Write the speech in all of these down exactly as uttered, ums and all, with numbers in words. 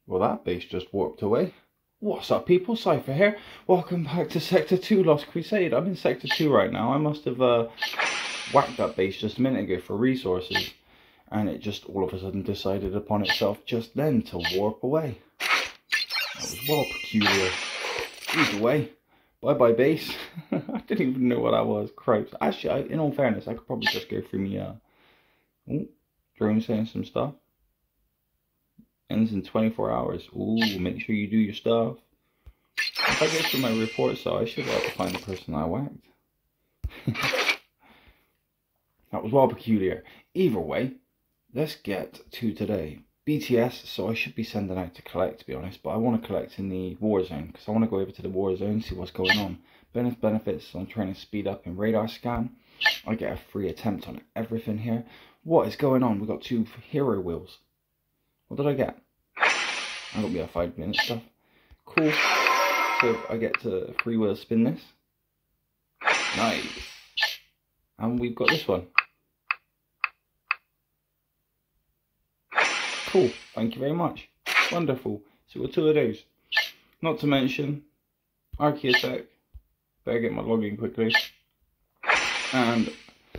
Well, that base just warped away. What's up, people? Cypher here. Welcome back to Sector two Lost Crusade. I'm in Sector two right now. I must have uh, whacked that base just a minute ago for resources. And it just all of a sudden decided upon itself just then to warp away. That was well peculiar. Either way, bye-bye base. I didn't even know what that was. Christ. Actually, I, in all fairness, I could probably just go through me, uh... Ooh, drone saying some stuff. Ends in twenty-four hours. Ooh, make sure you do your stuff. If I go through my reports, though, I should be able to find the person I whacked. That was well peculiar. Either way, let's get to today. B T S, so I should be sending out to collect, to be honest, but I want to collect in the warzone, because I want to go over to the warzone, see what's going on. Bonus benefits, I'm trying to speed up in radar scan. I get a free attempt on everything here. What is going on? We've got two hero wheels. What did I get? I got me a five minute stuff. Cool. So I get to free wheel spin this. Nice. And we've got this one. Cool. Thank you very much. Wonderful. So we're two of those. Not to mention Archeotech. Better get my login quickly. And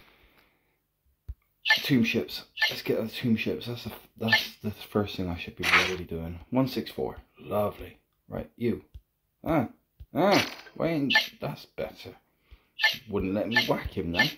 Tombships. Let's get the Tombships. That's the that's the first thing I should be really doing. one sixty-four. Lovely. Right, you. Ah. Ah. Wait, that's better. Wouldn't let me whack him then.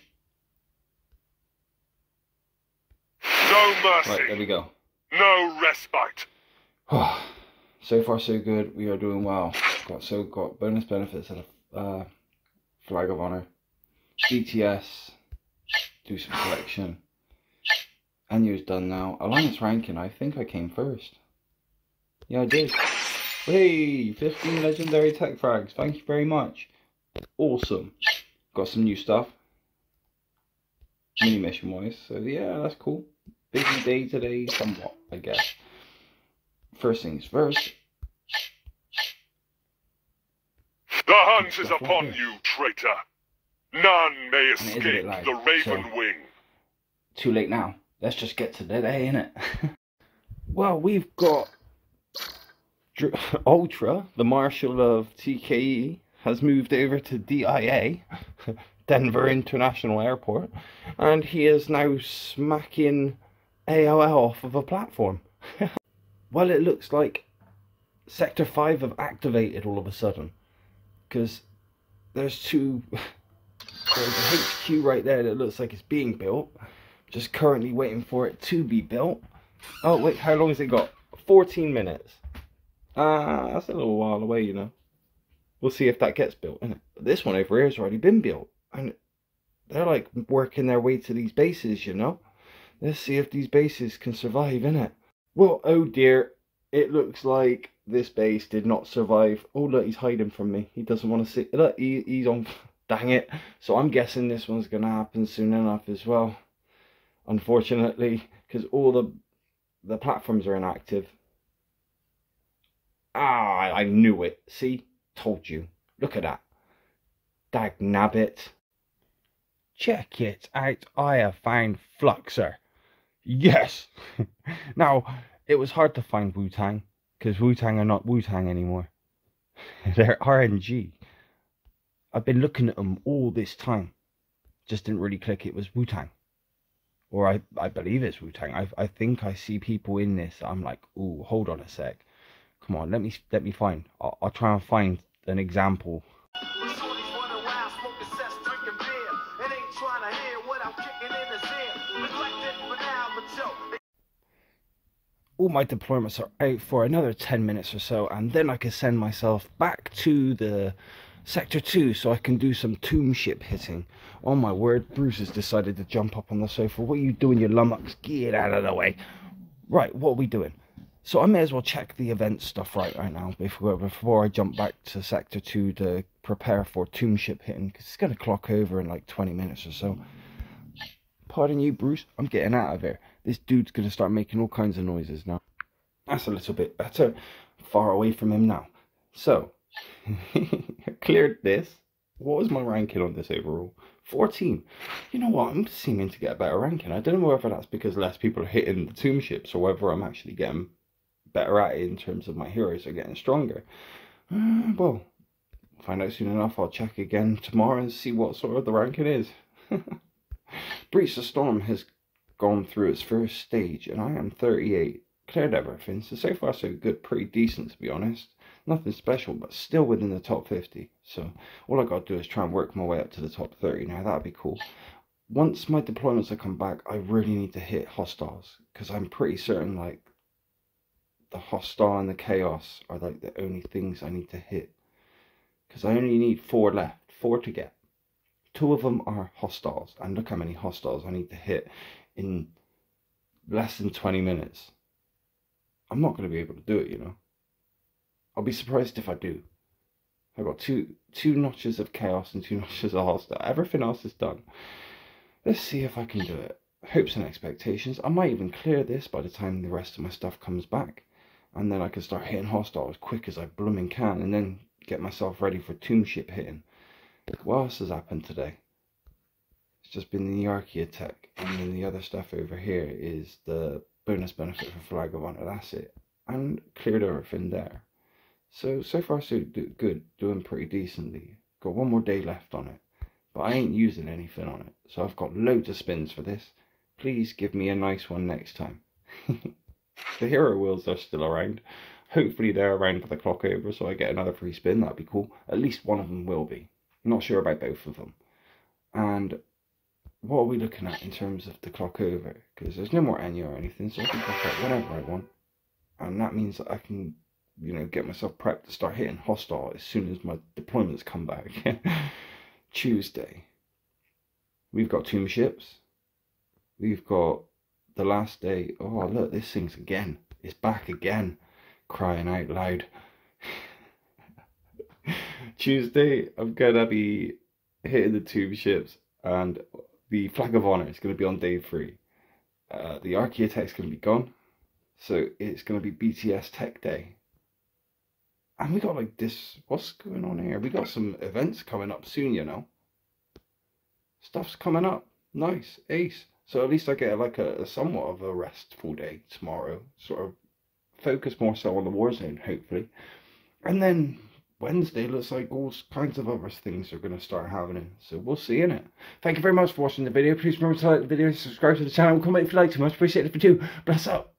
No mercy. Right, there we go. No respite. So far so good. We are doing well. Got so got bonus benefits and a uh, flag of honor. B T S. Do some collection. Annu's done now. Alliance ranking, I think I came first. Yeah, I did. Hey, fifteen legendary tech frags. Thank you very much. Awesome. Got some new stuff. Mini mission wise. So yeah, that's cool. Busy day today, somewhat, I guess. First things first. The hunt is upon you, traitor. None may escape like, the Raven so, Wing. Too late now. Let's just get to the day, innit? Well, we've got Ultra, the Marshal of T K E, has moved over to D I A, Denver International Airport, and he is now smacking A O L off of a platform. Well, it looks like Sector five have activated all of a sudden, because there's two, there's a H Q right there that looks like it's being built. Just currently waiting for it to be built. Oh wait, how long has it got? fourteen minutes. Ah, uh, that's a little while away, you know. We'll see if that gets built, innit? But this one over here has already been built. And they're like working their way to these bases, you know. Let's see if these bases can survive, innit? Well, oh dear. It looks like this base did not survive. Oh look, he's hiding from me. He doesn't want to see. Look, he, he's on. Dang it. So I'm guessing this one's going to happen soon enough as well. Unfortunately, because all the the platforms are inactive. Ah, I knew it. See? Told you. Look at that. Dag nabbit. Check it out. I have found Fluxer. Yes! Now, it was hard to find Wu-Tang, because Wu-Tang are not Wu-Tang anymore. They're R N G. I've been looking at them all this time. Just didn't really click it was Wu-Tang. Or I, I believe it's Wu-Tang. I, I think I see people in this. I'm like, ooh, hold on a sec. Come on, let me let me find. I'll, I'll try and find an example. All my deployments are out for another ten minutes or so, and then I can send myself back to the Sector two so I can do some Tombship hitting. Oh my word, Bruce has decided to jump up on the sofa. What are you doing, you lummox? Get out of the way. Right, what are we doing? So I may as well check the event stuff right right now before before I jump back to Sector two to prepare for Tombship hitting, because it's going to clock over in like twenty minutes or so. Pardon you, Bruce, I'm getting out of here. This dude's going to start making all kinds of noises now. That's a little bit better. Far away from him now. So, cleared this. What was my ranking on this overall? fourteen. You know what? I'm seeming to get a better ranking. I don't know whether that's because less people are hitting the Tombships or whether I'm actually getting better at it in terms of my heroes are getting stronger. Uh, well, find out soon enough. I'll check again tomorrow and see what sort of the ranking is. Breach the Storm has gone through its first stage and I am thirty-eight. Cleared everything, so so far so good, pretty decent to be honest. Nothing special, but still within the top fifty. So all I got to do is try and work my way up to the top thirty now. That'd be cool. Once my deployments have come back, I really need to hit hostiles, because I'm pretty certain like the hostile and the chaos are like the only things I need to hit. Because I only need four left, four to get. Two of them are hostiles, and look how many hostiles I need to hit in less than twenty minutes. I'm not going to be able to do it, you know. I'll be surprised if I do. I've got two two notches of chaos and two notches of hostile. Everything else is done. Let's see if I can do it. Hopes and expectations. I might even clear this by the time the rest of my stuff comes back. And then I can start hitting hostile as quick as I blooming can. And then get myself ready for Tombship hitting. What else has happened today? It's just been the Archeotech. And then the other stuff over here is the bonus benefit for Flag of Honor. That's it. And cleared everything there. So, so far so good. Doing pretty decently. Got one more day left on it. But I ain't using anything on it. So I've got loads of spins for this. Please give me a nice one next time. The hero wheels are still around. Hopefully they're around for the clock over so I get another free spin. That'd be cool. At least one of them will be. I'm not sure about both of them. And what are we looking at in terms of the clock over? Because there's no more Enya or anything, so I can clock out whenever I want. And that means that I can, you know, get myself prepped to start hitting hostile as soon as my deployments come back. Tuesday. We've got Tombships. We've got the last day. Oh, look, this thing's again. It's back again. Crying out loud. Tuesday, I'm going to be hitting the Tombships. And the Flag of Honor is going to be on day three. Uh, the Archeotech's going to be gone. So it's going to be B T S Tech Day. And we got like this. What's going on here? We got some events coming up soon, you know. Stuff's coming up. Nice. Ace. So at least I get like a, a somewhat of a restful day tomorrow. Sort of focus more so on the warzone, hopefully. And then Wednesday looks like all kinds of other things are going to start happening. So we'll see, innit? Thank you very much for watching the video. Please remember to like the video, subscribe to the channel, comment if you like too much. Appreciate it if you do. Bless up.